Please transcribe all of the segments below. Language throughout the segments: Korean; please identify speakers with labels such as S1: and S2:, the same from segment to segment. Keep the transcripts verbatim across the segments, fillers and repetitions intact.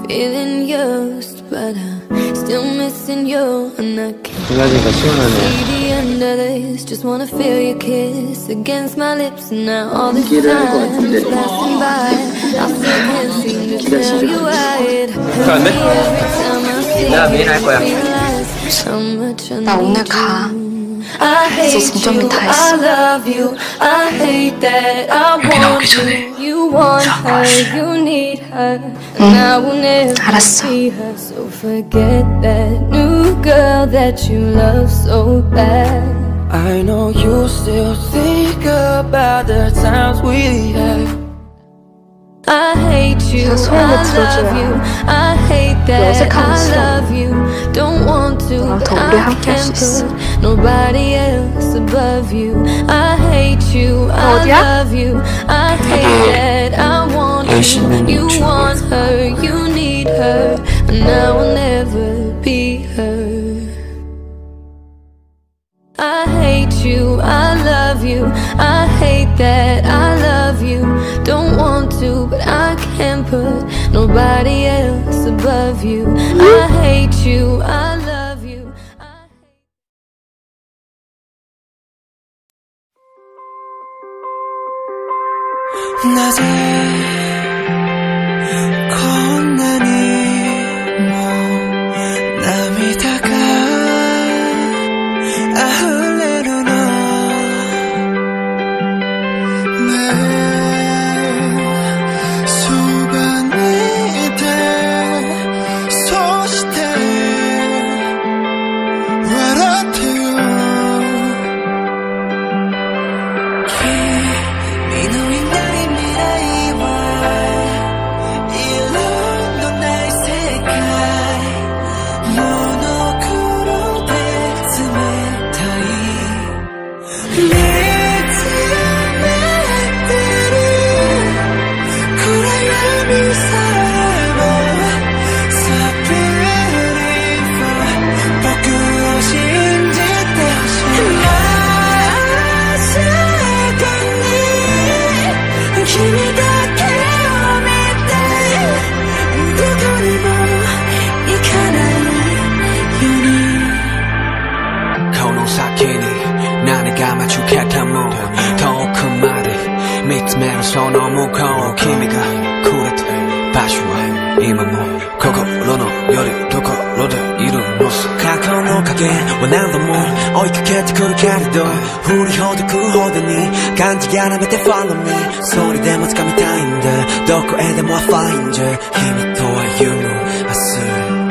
S1: feeling used, but I'm still missing you, and I can't
S2: see
S1: the end of this. Just wanna feel your kiss against my lips, and now all this time is passing by. I still can't seem to tell you why it hurts me every time I see you. Realize how much I need you. I hate you, I love you, I hate that I want you. You want her, you need her, and I will never see her. So forget that new girl that you love so bad.
S3: I know you still think about the times we had.
S1: I hate you, I love you, I hate that I love you. Don't want to, but I can't put nobody else above you. I hate you, I love you, I hate that I want you. You want her, you need her, and I will never be her. I hate you, I love you, I hate that I love you. Don't want to, but I can't put nobody else above you. I hate you, I love you.
S3: 낮에 건너니 뭐涙が溢れるの내そばにいてそして笑ってよ君のいない未来は色のない世界モノクロで冷たい見つめてる暗闇さえも So beautiful 僕を信じてほしい真っ先に君だけを見てどこにも行かないようにこの先に何が待ち受けても遠くまで見つめるその向こう君がくれた場所は今も心のよりどころでいるのさ過去の影は何度も追いかけてくるけれど振りほどくほどに感じやらめて Follow me それでも掴みたいんだどこへでも I find you 君と歩む明日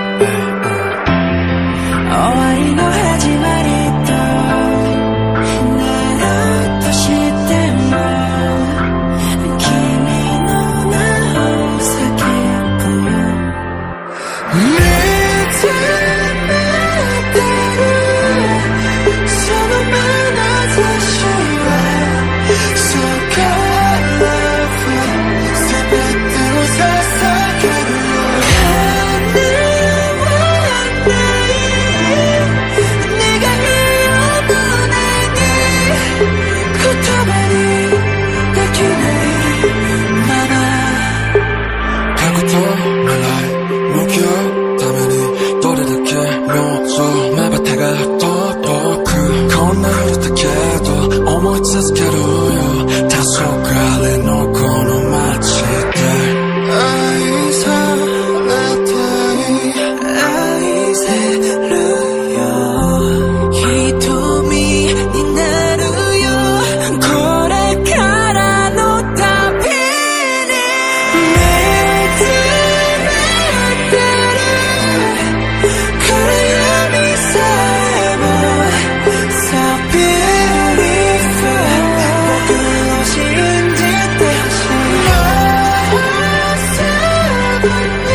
S3: 終わりの始まりとなるとしても君の名を叫ぶ見つめてるその眼差しは So colorful 全てを捧げる思い続けるよ黄昏のこの街で愛されたい愛せるよ瞳になるよこれからの旅に見つめてる暗闇さえも So beautiful 僕を信じてほしい真っ先に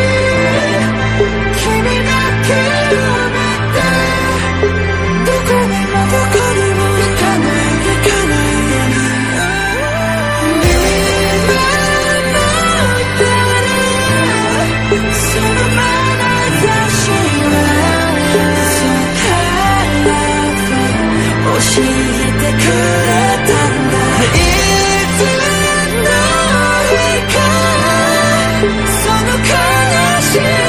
S3: 君だけを見てどこにもどこにも行かない行かないように見守ってるその眼差しは So colorful 教えてくれたんだいつの日かその悲しみ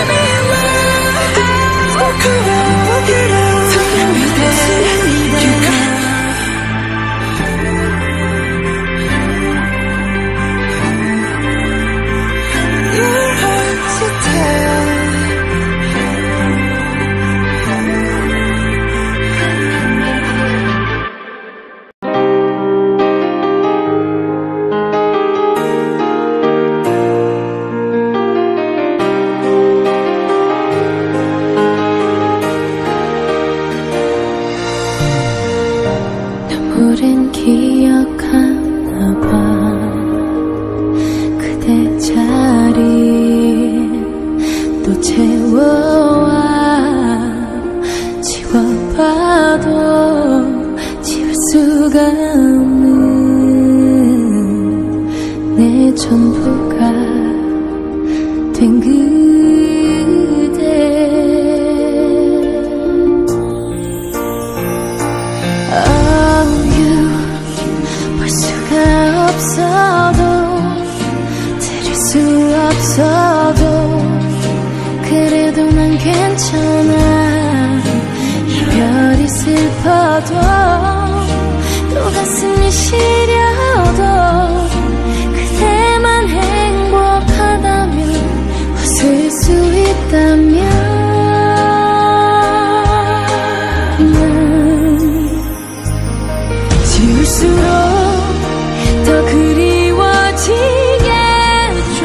S1: 채워와 지워봐도 지울 수가 없는 내 전부가 된 그대. Oh you 볼 수가 없어도 들을 수 없어도 그래도 난 괜찮아. 이별이 슬퍼도 또 가슴이 시려도 그대만 행복하다면 웃을 수 있다면 난 지울수록 더 그리워지겠죠.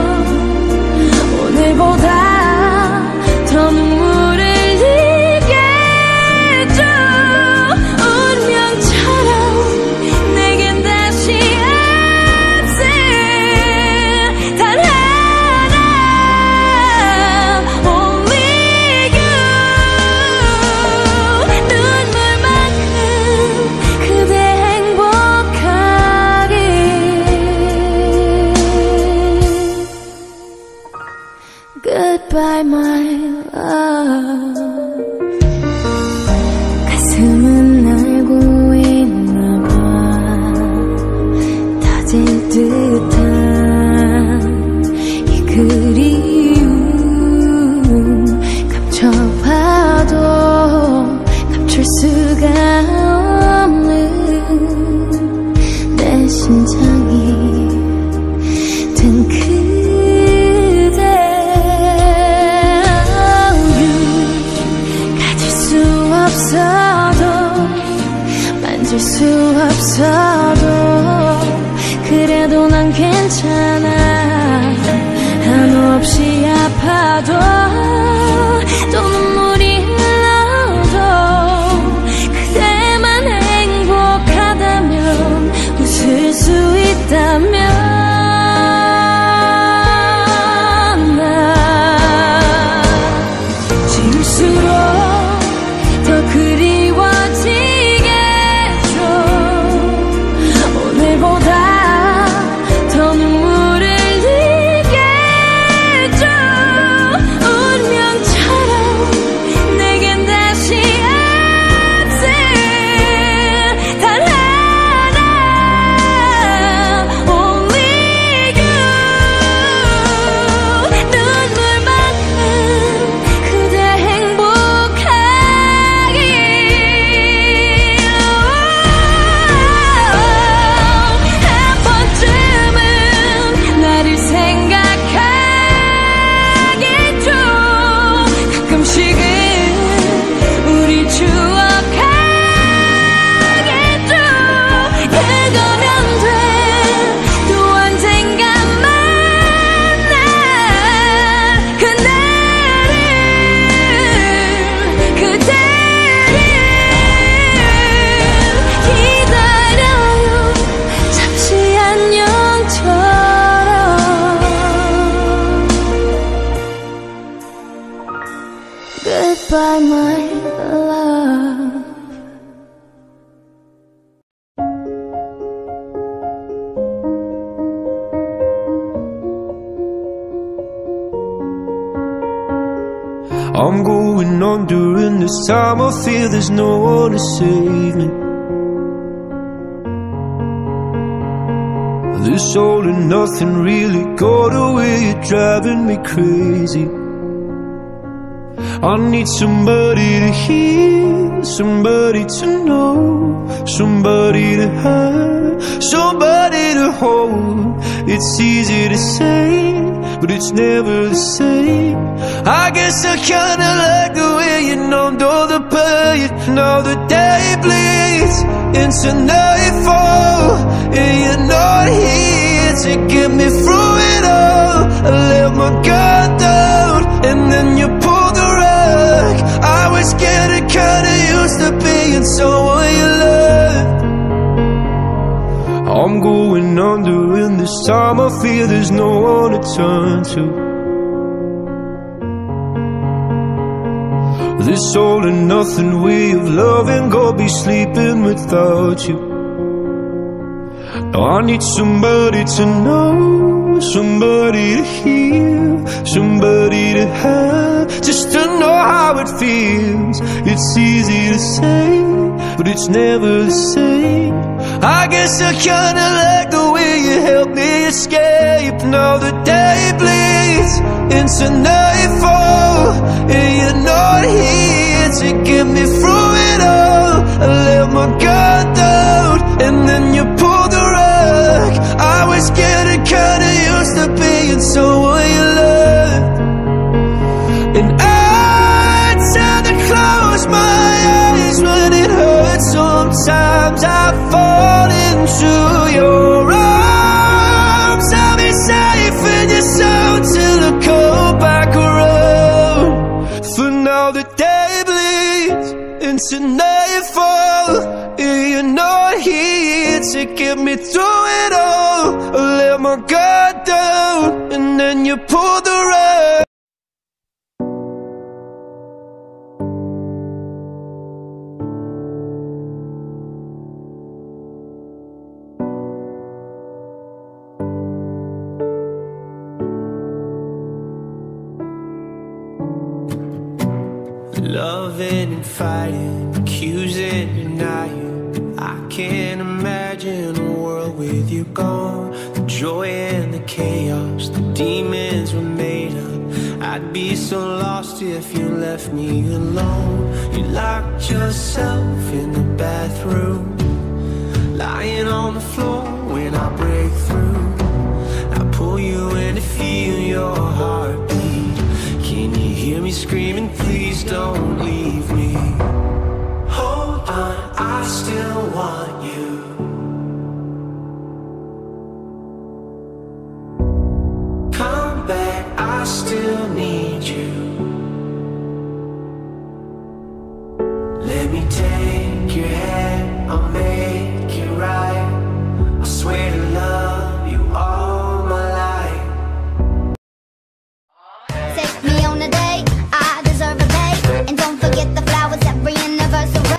S1: 오늘보다 더 눈물을 흘리겠죠. 운명처럼 내겐 다시 없을 단 하나 Only you. 눈물만큼 그대 행복하길. Goodbye my love. 가슴은 알고 있나봐. 터질 듯한 이 그리움 감춰봐도 감출 수가 없는 내 심장이 된 그대. 가질 수 없어도 만질 수 없어도 그래도 난 괜찮아. 한없이 아파도 또 눈물이 흘러도 그대만 행복하다면 웃을 수 있다면 나 지울수록 더 그리워지겠죠. 오늘보다 더 눈물을 흘리겠죠. 운명처럼 내겐 다시 없을 단 하나 Only you. 눈물만큼 그대 행복하길. 한 번쯤은 나를 생각하겠죠. 가끔씩은 우리 추억하겠죠. 그거면 돼. 또 언젠가 만날 그날을 그대를 기다려요. 잠시 안녕처럼. Goodbye my love.
S3: I'm going on during this time. I feel there's no one to save me. This all and nothing really got away. You're driving me crazy. I need somebody to hear, somebody to know, somebody to have, somebody to hold. It's easy to say, but it's never the same. I guess I kinda like the way you numbed all the pain. Now the day bleeds into nightfall, and you're not here to get me through it all. I let my guard down, and then you pulled the rug. I was getting kinda used to being someone you loved. I'm going under, and this time I feel there's no one to turn to. This all and nothing way of loving, go be sleeping without you. Now I need somebody to know, somebody to hear, somebody to have, just to know how it feels. It's easy to say, but it's never the same. I guess I kinda like the way you help me escape. Now the day bleeds into nightfall, and you're not here to get me through it all. I let my guard down, and then you pull the rug. I was getting kinda used to being someone you loved, and I tend to close my eyes when it hurts. Sometimes I fall into your arms. I'll be safe in your soul till I come back around. For now the day bleeds into nightfall, and you're not here to get me through it all. I let my guard down, and then you pull the rug.
S2: Loving and fighting, accusing, denying. I can't imagine a world with you gone. The joy and the chaos, the demons were made up. I'd be so lost if you left me alone. You locked yourself in the bathroom, lying on the floor when I break through. I pull you in to feel your heartbeat. Can you hear me screaming, please don't leave me? Hold on, I still want you. Come back, I still need you. Let me take your hand, I'll make it right. I swear to love you all my life.
S4: Take me on a date, I deserve a date. And don't forget the flowers every anniversary.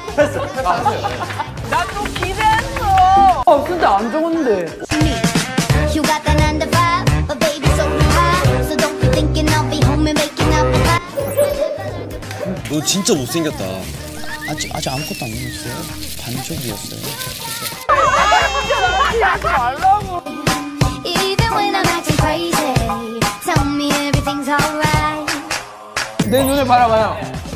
S5: 나도 기대했어. 어, 근데 안 적었는데.
S4: You got that nine to five, but baby so do I. So don't be thinking I'll be home and making up a five.
S6: 너 진짜 못생겼다. 아직, 아직 아무것도 안 먹었어요. 반쪽이었어요.
S4: Even when I'm acting crazy, tell me everything's alright.
S5: 내 눈을 바라봐요.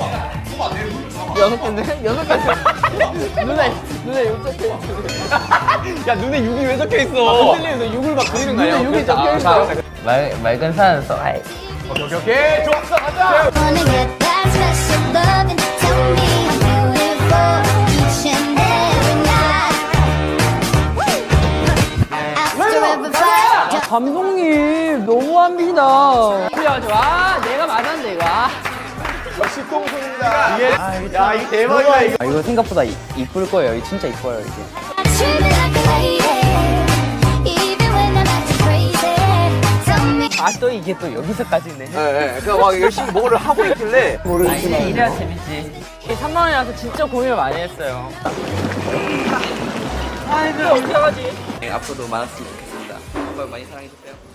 S5: 여섯 개인데? 여섯 개. 눈에, 눈에 육 적혀 있어. 야, 눈에 육이 왜 적혀 있어? 흔들리면서 육을 막 그리는 거야. 눈에 육이 적혀 있어. 말, 맑은 산에서. 아이. 오케이, 오케이. 좋았어, 가자.
S4: Wanna get that special loving, tell me I'm beautiful each and every night. After every fight.
S5: 감독님, 너무합니다. 좋아, 좋아. 내가 맞았는데, 이거.
S7: 역시 똥손입니다. 이게, 아, 야, 이게 대박이야, 이거.
S5: 아, 이거 생각보다 이, 이쁠 거예요. 이거 진짜 이뻐요, 이게.
S4: Treat me like a lady, even when I'm acting crazy. Tell me.
S5: 아, 또 이게 또 여기서까지네.
S7: 네, 네. 그냥 막 열심히 뭐를 하고 있길래.
S5: 모르겠지만. 아, 이래야 재밌지. 이게 삼만 원이라서 진짜 고민을 많이 했어요. 아이고, 어떡하지?
S8: 네, 앞으로도 많았으면 좋겠습니다. 정말 많이 사랑해주세요.